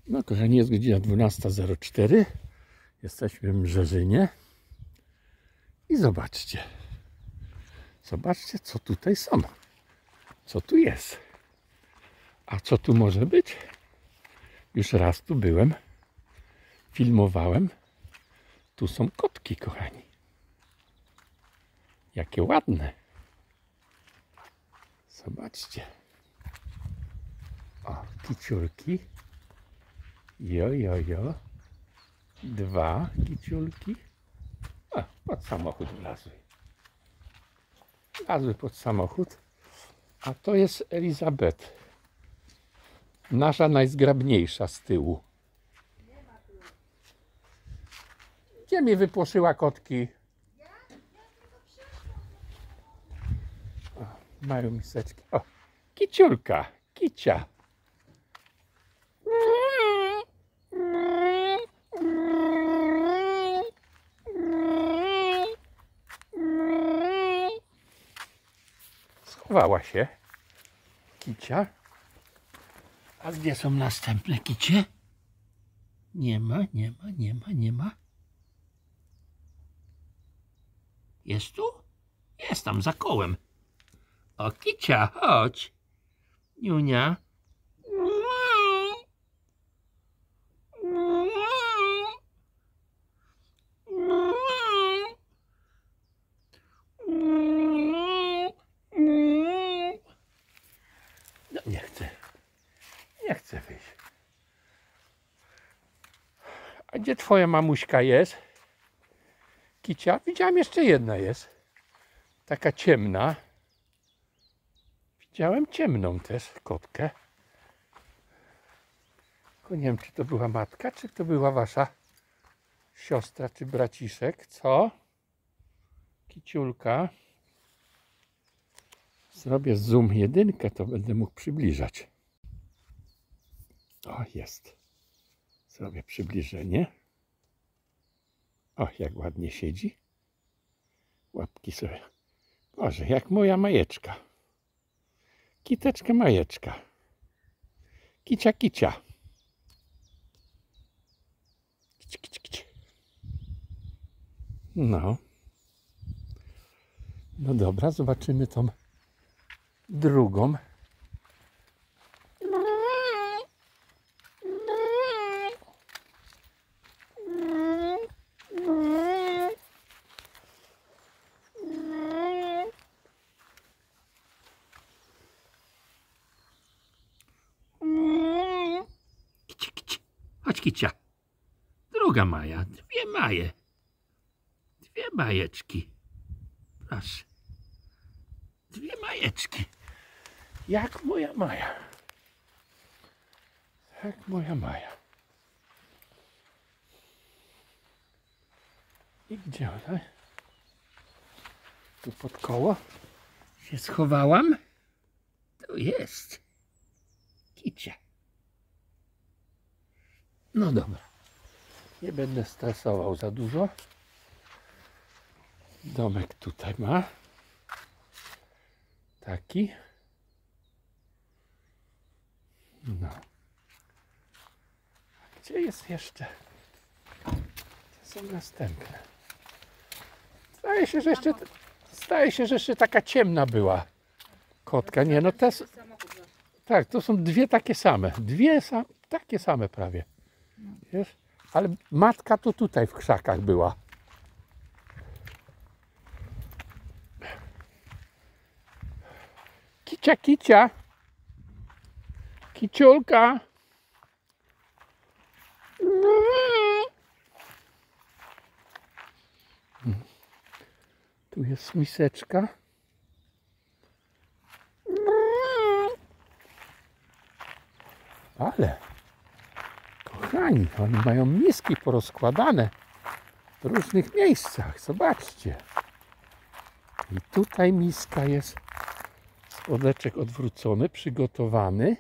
No kochani, jest godzina 12:04. Jesteśmy w Mrzeżynie. I zobaczcie. Zobaczcie, co tutaj są. Co tu jest. A co tu może być? Już raz tu byłem. Filmowałem. Tu są kotki, kochani. Jakie ładne. Zobaczcie. O, kiciulki. Jo, jo, jo. 2 kiciulki. O, pod samochód wlazły. Wlazły pod samochód. A to jest Elizabeth. Nasza najzgrabniejsza z tyłu. Gdzie mi wypłoszyła kotki? O, mają miseczki. O, kiciulka, kicia. Schowała się kicia. A gdzie są następne kicie? Nie ma, nie ma, nie ma, nie ma. Jest tu? Jest tam za kołem. O, kicia, chodź. Niunia. No, nie chcę. Nie chcę wyjść. A gdzie twoja mamuśka jest? Kicia? Widziałem, jeszcze jedna jest. Taka ciemna. Widziałem ciemną też kotkę. Tylko nie wiem, czy to była matka, czy to była wasza siostra, czy braciszek. Co? Kiciulka. Zrobię zoom 1, to będę mógł przybliżać. O, jest. Zrobię przybliżenie. O, jak ładnie siedzi. Łapki sobie. Boże, jak moja majeczka. Kiteczka majeczka. Kicia, kicia. Kici, kici, kici. No. No dobra, zobaczymy tą drugą. Kicia, kicia. Chodź, kicia. Druga Maja. 2 Maje. 2 majeczki. Proszę. 2 majeczki. Jak moja Maja. Jak moja Maja. I gdzie ona? Tu pod koło się schowałam. Tu jest. Kicia. No dobra. Nie będę stresował za dużo. Domek tutaj ma. Taki. No. Gdzie jest jeszcze? Gdzie są następne? Zdaje się, że jeszcze taka ciemna była kotka. Nie, no te... Tak, to są 2 takie same. 2 takie same prawie. Wiesz? Ale matka to tutaj w krzakach była. Kicia, kicia. Kiciulka. Tu jest miseczka. Ale, kochani, oni mają miski porozkładane w różnych miejscach. Zobaczcie. I tutaj miska jest, spodeczek odwrócony, przygotowany.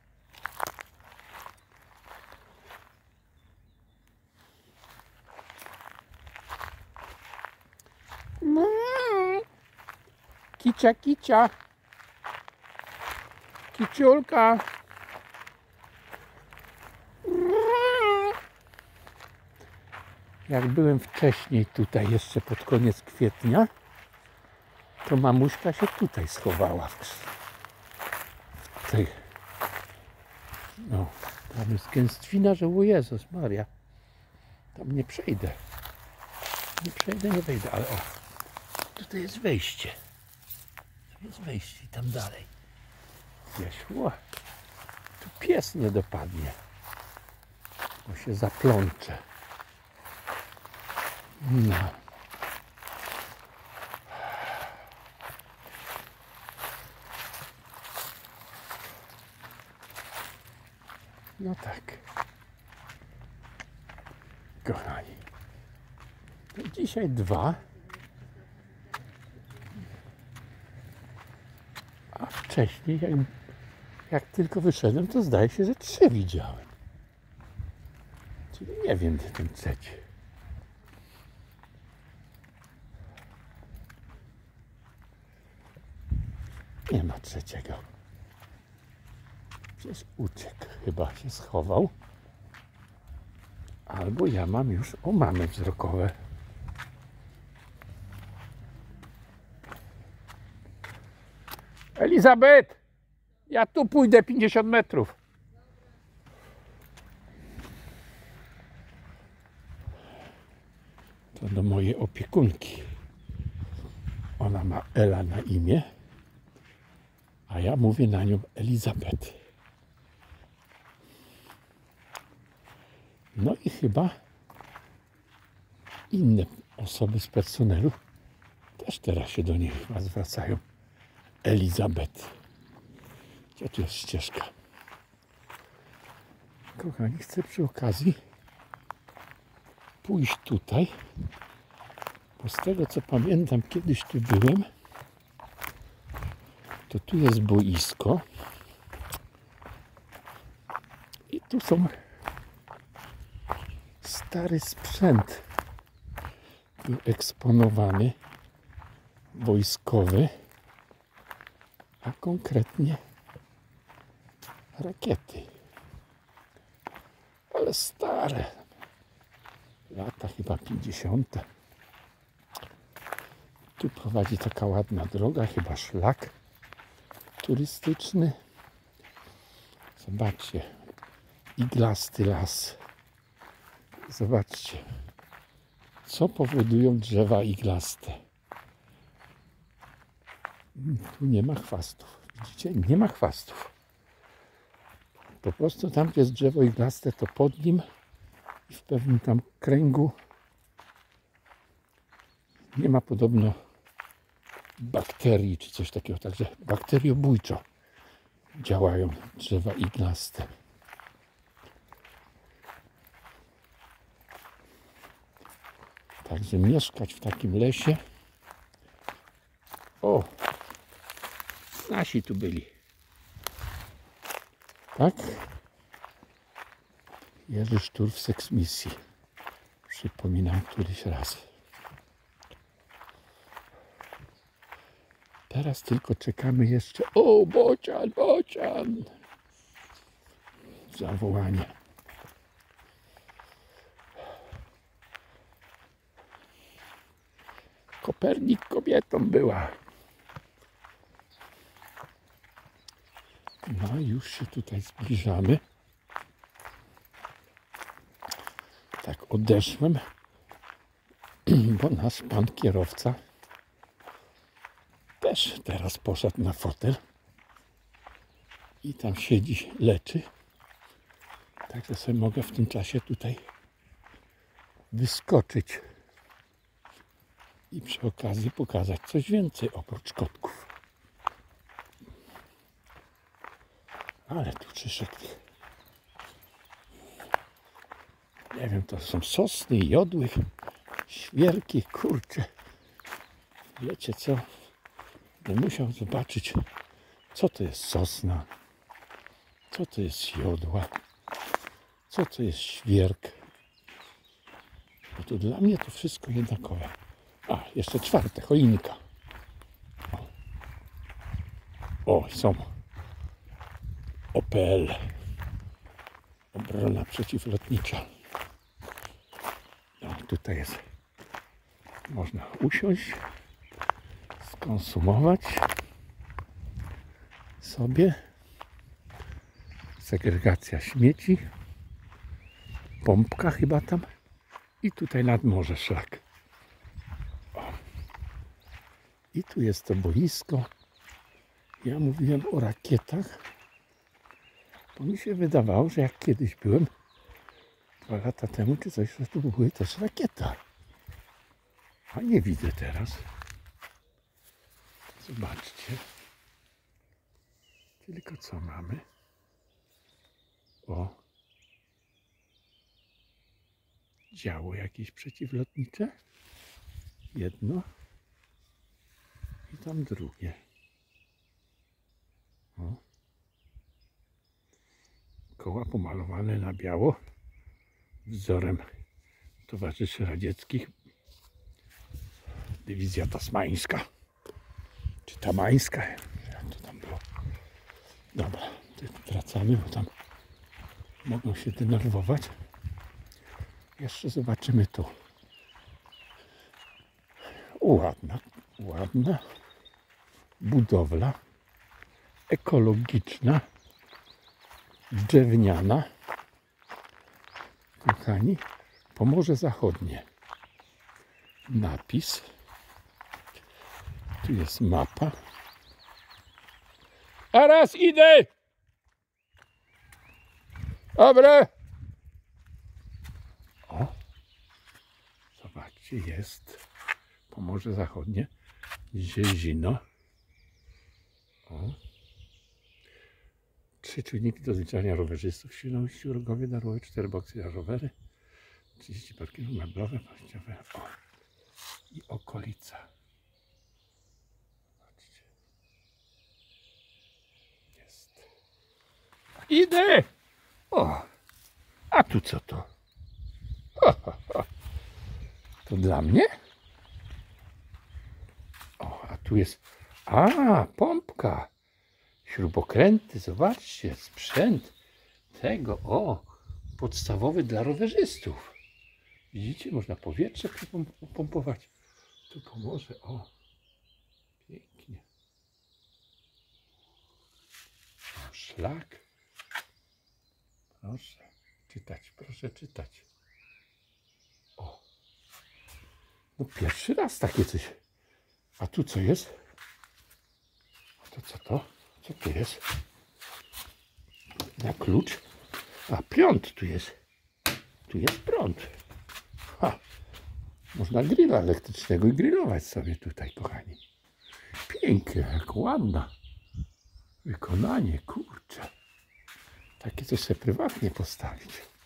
Kicia, kicia. Kiciulka. jak byłem wcześniej tutaj, jeszcze pod koniec kwietnia, to mamuśka się tutaj schowała w tej. No, tam jest gęstwina, że o Jezus Maria, tam nie przejdę. Nie przejdę, nie wejdę, ale o, tutaj jest wejście. Tu jest wejście i tam dalej. Gdzieś, o, tu pies nie dopadnie, bo się zaplącze. No. No tak. Kochani. To dzisiaj 2. A wcześniej, jak tylko wyszedłem, to zdaje się, że 3 widziałem. Czyli nie wiem, gdzie ten trzeci. Nie ma trzeciego. Gdzieś uciekł, chyba się schował. Albo ja mam już omamy wzrokowe. Elizabeth! Ja tu pójdę 50 metrów. To do mojej opiekunki. Ona ma Ela na imię, a ja mówię na nią Elizabeth. No i chyba inne osoby z personelu też teraz się do niej chyba zwracają. Elizabeth. Gdzie tu jest ścieżka? Kochani, chcę przy okazji pójść tutaj, bo z tego co pamiętam, kiedyś tu byłem, to tu jest boisko i tu są stary sprzęt był eksponowany, wojskowy, a konkretnie rakiety, ale stare, lata chyba 50. Tu prowadzi taka ładna droga, chyba szlak turystyczny. Zobaczcie, iglasty las. Zobaczcie, co powodują drzewa iglaste. Tu nie ma chwastów. Widzicie? Nie ma chwastów. Po prostu tam, gdzie jest drzewo iglaste, to pod nim i w pewnym tam kręgu nie ma podobno bakterii czy coś takiego. Także bakteriobójczo działają drzewa iglaste. Także mieszkać w takim lesie. O! Nasi tu byli. Tak? Jerzy Sztur w seksmisji. Przypominam któryś raz. Teraz tylko czekamy jeszcze. O, bocian, bocian! Zawołanie. Kopernik kobietą była. No i już się tutaj zbliżamy. Tak odeszłem, bo nasz pan kierowca też teraz poszedł na fotel i tam siedzi, leczy. Także sobie mogę w tym czasie tutaj wyskoczyć i przy okazji pokazać coś więcej oprócz kotków. Ale tu przyszedł. Nie wiem, to są sosny, jodły, świerki, kurcze. Wiecie co? Będę musiał zobaczyć, co to jest sosna, co to jest jodła, co to jest świerk. Bo to dla mnie to wszystko jednakowe. A, jeszcze czwarte, choinka. O, są OPL, obrona przeciwlotnicza. No, tutaj jest. Można usiąść, skonsumować sobie. Segregacja śmieci. Pompka chyba tam. I tutaj nad morze szlak. O. I tu jest to boisko. Ja mówiłem o rakietach. Bo mi się wydawało, że jak kiedyś byłem 2 lata temu czy coś, że tu były też rakieta. A nie widzę teraz. Zobaczcie. Tylko co mamy? O. Działo jakieś przeciwlotnicze. Jedno. I tam drugie. O. Koła pomalowane na biało. Wzorem towarzyszy radzieckich. Dywizja tasmańska. Czy tamańska. Jak to tam było? Dobra, wracamy, bo tam mogą się denerwować. Jeszcze zobaczymy tu. Ładna budowla. Ekologiczna. Drewniana. Kochani, Pomorze Zachodnie. Napis. Tu jest mapa. A raz idę! Dobra. O, zobaczcie, jest Pomorze Zachodnie, Ziezino. O. 3 czujniki do zliczania rowerzystów, silności urogowie, darmowe 4 boksy na rowery, 30 parkingów meblowe, paździowe. O. I okolica. Zobaczcie. Jest. Idę! O! A tu co to? To dla mnie? O, a tu jest... A, pompka! Śrubokręty, zobaczcie, sprzęt tego, o, podstawowy dla rowerzystów. Widzicie, można powietrze pompować. Tu pomoże, o, pięknie. Szlak. Proszę czytać. O, no pierwszy raz takie coś. A tu co jest? A to co to? Co tu jest? Na klucz? A prąd tu jest. Tu jest prąd. Ha. Można grilla elektrycznego i grillować sobie tutaj, kochani. Pięknie, jak ładna. Wykonanie, kurczę. Takie coś sobie prywatnie postawić.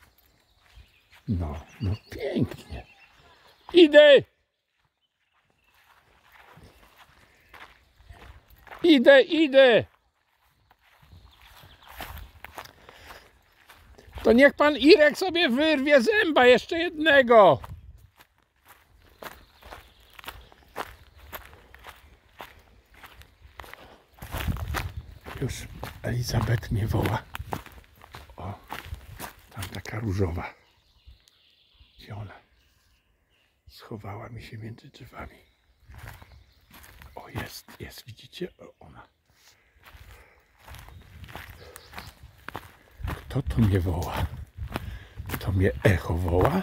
No pięknie. Idę! Idę! To niech pan Irek sobie wyrwie zęba, jeszcze jednego. Już Elizabeth mnie woła. O, tam taka różowa. Gdzie ona? Schowała mi się między drzewami. O, jest, widzicie? O, ona. Kto to mnie woła? To mnie echo woła?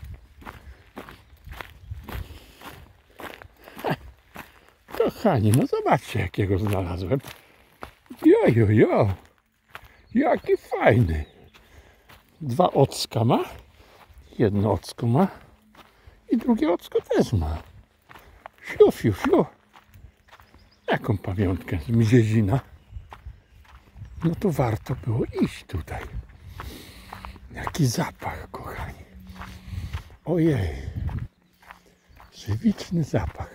Kochani, no zobaczcie, jakiego znalazłem. Jo. Jaki fajny. 2 ocka ma. Jedno ocko ma. I drugie ocko też ma. Fiu. Jaką pamiątkę z Mziezina. No to warto było iść tutaj. Jaki zapach, kochani. Ojej. Żywiczny zapach.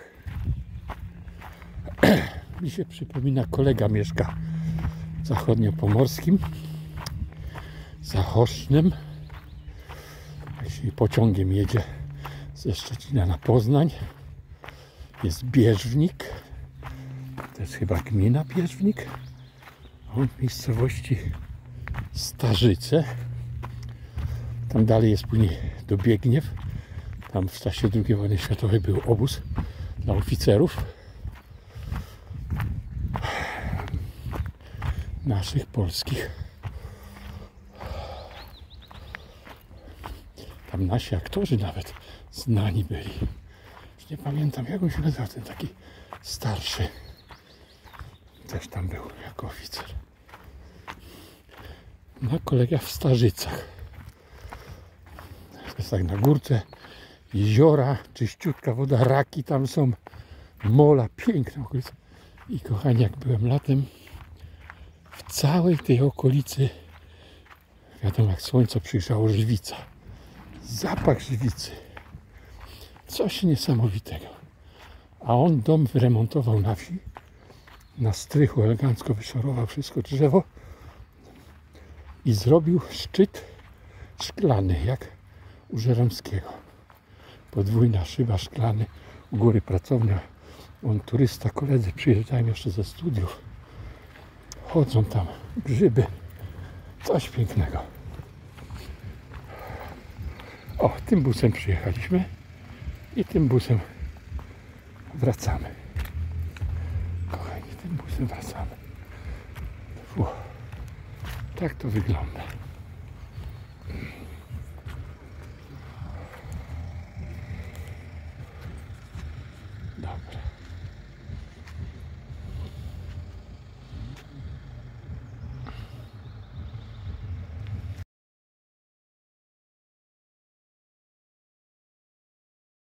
Mi się przypomina, kolega mieszka w zachodniopomorskim, Zachosznem. Jeśli pociągiem jedzie ze Szczecina na Poznań, jest Bieżwnik. To jest chyba gmina Bieżwnik. W miejscowości Starzyce. Tam dalej jest później do Biegniew. Tam w czasie II wojny światowej był obóz dla oficerów naszych polskich. Tam nasi aktorzy nawet znani byli. Już nie pamiętam, jak on się nazywał, ten taki starszy. Też tam był jako oficer. No, kolega w Starzycach. Jest tak na górce. Jeziora, czyściutka woda, raki tam są. Mola, piękna okolica. I kochani, jak byłem latem, w całej tej okolicy, wiadomo, jak słońce przyjrzało, żywica. Zapach żywicy. Coś niesamowitego. A on dom wyremontował na wsi. Na strychu elegancko wyszorował wszystko drzewo i zrobił szczyt szklany, jak u Żeromskiego. Podwójna szyba, szklany, u góry pracownia. On turysta, koledzy przyjeżdżają jeszcze ze studiów. Chodzą tam, grzyby. Coś pięknego. O, tym busem przyjechaliśmy i tym busem wracamy. Kochani, tym busem wracamy. Tak to wygląda. Dobra.